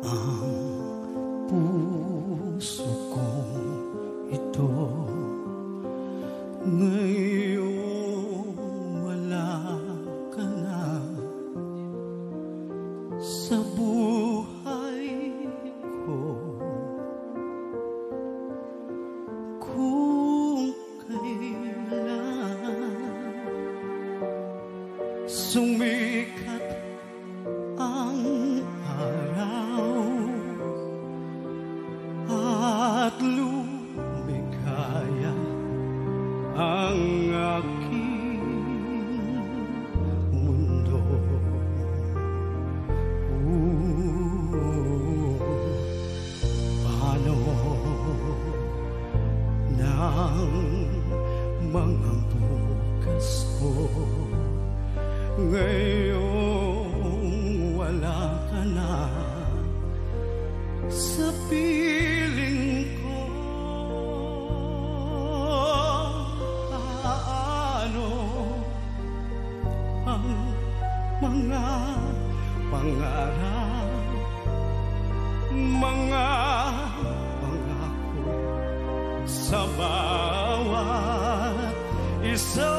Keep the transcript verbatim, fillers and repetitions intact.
ang puso kong ito. Ngayong wala ka na sa buhay ko, kung kailan sumikat ang araw at lumikaya ang aking mundo. Ooh, paano ng mga bukas ko ngayong wala ka na sa piling ko? Paano ang mga pangarap, mga pangako sa bawat isa?